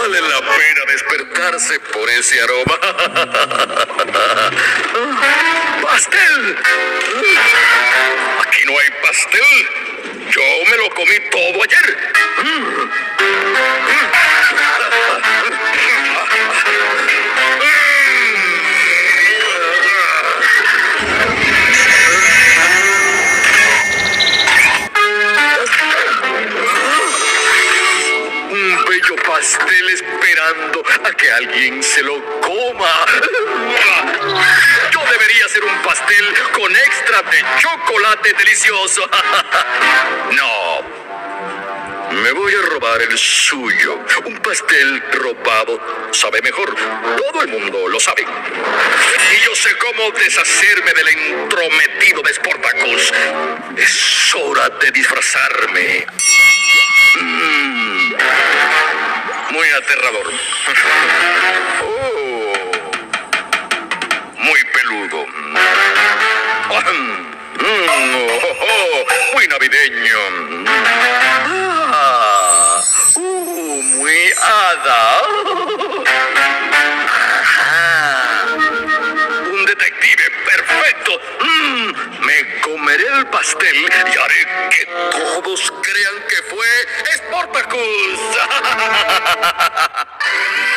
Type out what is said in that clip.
Vale la pena despertarse por ese aroma. ¡Pastel! Aquí no hay pastel. Yo me lo comí todo ayer. Un bello pastel esperando a que alguien se lo coma. Yo debería hacer un pastel con extra de chocolate delicioso. No. Me voy a robar el suyo. Un pastel robado sabe mejor. Todo el mundo lo sabe. Y yo sé cómo deshacerme del entrometido de Sportacus. Es hora de disfrazarme. Muy aterrador. Oh, muy peludo. Muy navideño. Muy hada. Un detective perfecto. Me comeré el pastel y haré que todos crean que fue Sportacus.